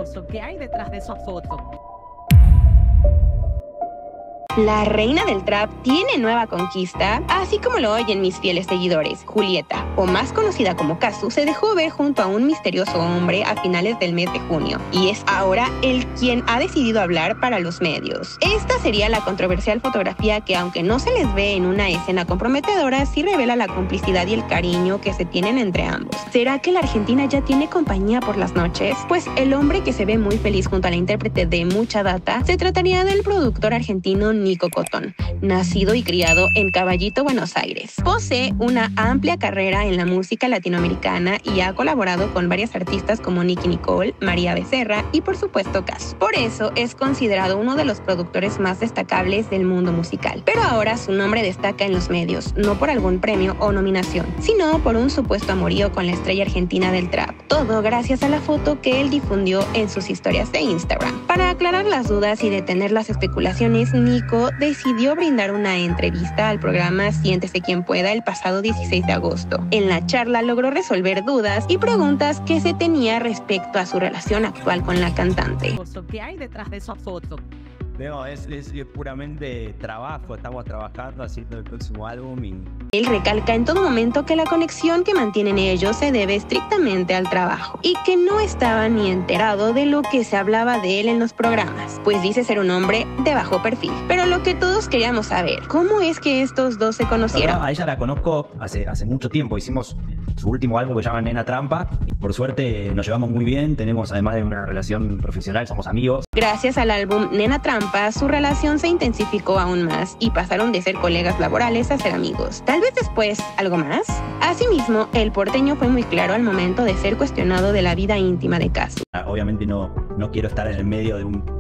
¿Qué hay detrás de esa foto? La reina del trap tiene nueva conquista, así como lo oyen mis fieles seguidores. Julieta, o más conocida como Cazzu, se dejó ver junto a un misterioso hombre a finales del mes de junio, y es ahora él quien ha decidido hablar para los medios. Esta sería la controversial fotografía que, aunque no se les ve en una escena comprometedora, sí revela la complicidad y el cariño que se tienen entre ambos. ¿Será que la Argentina ya tiene compañía por las noches? Pues el hombre que se ve muy feliz junto a la intérprete de mucha data se trataría del productor argentino Nico Cotton, nacido y criado en Caballito, Buenos Aires. Posee una amplia carrera en la música latinoamericana y ha colaborado con varias artistas como Nicki Nicole, María Becerra y por supuesto Cazzu. Por eso es considerado uno de los productores más destacables del mundo musical. Pero ahora su nombre destaca en los medios, no por algún premio o nominación, sino por un supuesto amorío con la estrella argentina del trap. Todo gracias a la foto que él difundió en sus historias de Instagram. Para aclarar las dudas y detener las especulaciones, Nico decidió brindar una entrevista al programa Siéntese Quien Pueda el pasado 16 de agosto. En la charla logró resolver dudas y preguntas que se tenía respecto a su relación actual con la cantante. ¿Qué hay detrás de esa foto? No, es puramente trabajo, estamos trabajando, haciendo el próximo álbum y... Él recalca en todo momento que la conexión que mantienen ellos se debe estrictamente al trabajo y que no estaba ni enterado de lo que se hablaba de él en los programas, pues dice ser un hombre de bajo perfil. Pero lo que todos queríamos saber, ¿cómo es que estos dos se conocieron? A ella la conozco hace mucho tiempo, hicimos su último álbum que se llama Nena Trampa. Por suerte nos llevamos muy bien, tenemos además de una relación profesional, somos amigos. Gracias al álbum Nena Trampa, su relación se intensificó aún más y pasaron de ser colegas laborales a ser amigos. Tal vez después, ¿algo más? Asimismo, el porteño fue muy claro al momento de ser cuestionado de la vida íntima de Cazzu. Obviamente no quiero estar en el medio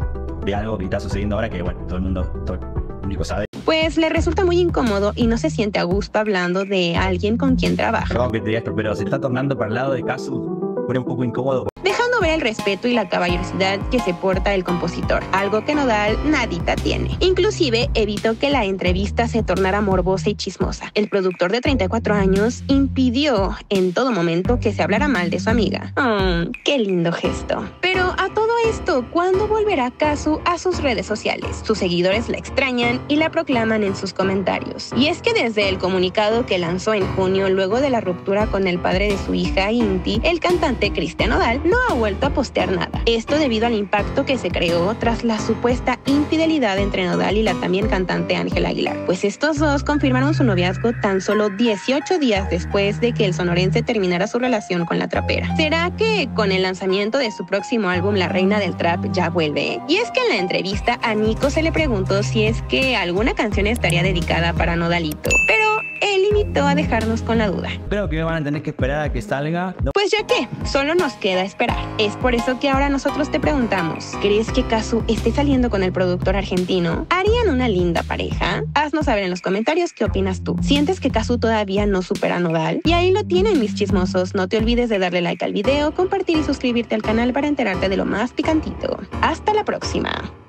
de algo que está sucediendo ahora que, bueno, todo el único sabe. Pues le resulta muy incómodo y no se siente a gusto hablando de alguien con quien trabaja. Perdón que te diga esto, pero se está tornando para el lado de Cazzu, pone un poco incómodo. Dejando ver el respeto y la caballerosidad que se porta el compositor, algo que Nodal nadita tiene. Inclusive evitó que la entrevista se tornara morbosa y chismosa. El productor de 34 años impidió en todo momento que se hablara mal de su amiga. ¡Qué lindo gesto! Pero a todo esto, ¿cuándo volverá Cazzu a sus redes sociales? Sus seguidores la extrañan y la proclaman en sus comentarios. Y es que desde el comunicado que lanzó en junio, luego de la ruptura con el padre de su hija, Inti, el cantante Cristian Nodal no ha vuelto a postear nada. Esto debido al impacto que se creó tras la supuesta infidelidad entre Nodal y la también cantante Ángela Aguilar. Pues estos dos confirmaron su noviazgo tan solo 18 días después de que el sonorense terminara su relación con la trapera. ¿Será que con el lanzamiento de su próximo álbum La Reina del Trap ya vuelve? Y es que en la entrevista a Nico se le preguntó si es que alguna canción estaría dedicada para Nodalito, pero él limitó a dejarnos con la duda. Creo que van a tener que esperar a que salga. Pues ya que, solo nos queda esperar. Es por eso que ahora nosotros te preguntamos, ¿crees que Cazzu esté saliendo con el productor argentino? ¿Harían una linda pareja? Haznos saber en los comentarios qué opinas tú. ¿Sientes que Cazzu todavía no supera a Nodal? Y ahí lo tienen, mis chismosos. No te olvides de darle like al video, compartir y suscribirte al canal para enterarte de lo más picantito. Hasta la próxima.